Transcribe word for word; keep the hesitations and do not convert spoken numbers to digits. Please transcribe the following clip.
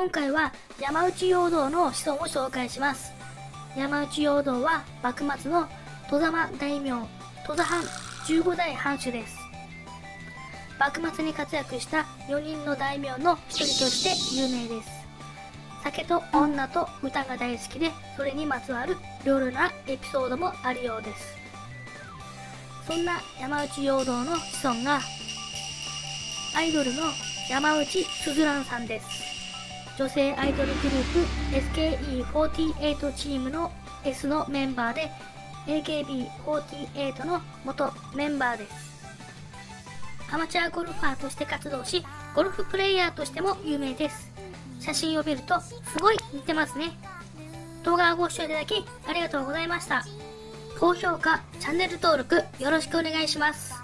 今回は山内陽道の子孫を紹介します。山内陽道は幕末の外様大名、戸田藩じゅうごだい藩主です。幕末に活躍したよにんの大名の一人として有名です。酒と女と歌が大好きで、それにまつわるいろいろなエピソードもあるようです。そんな山内陽道の子孫がアイドルの山内すずらんさんです。女性アイドルグループ エスケーイーフォーティーエイト チームの S のメンバーで エーケービーフォーティーエイト の元メンバーです。アマチュアゴルファーとして活動し、ゴルフプレイヤーとしても有名です。写真を見るとすごい似てますね。動画をご視聴いただきありがとうございました。高評価、チャンネル登録よろしくお願いします。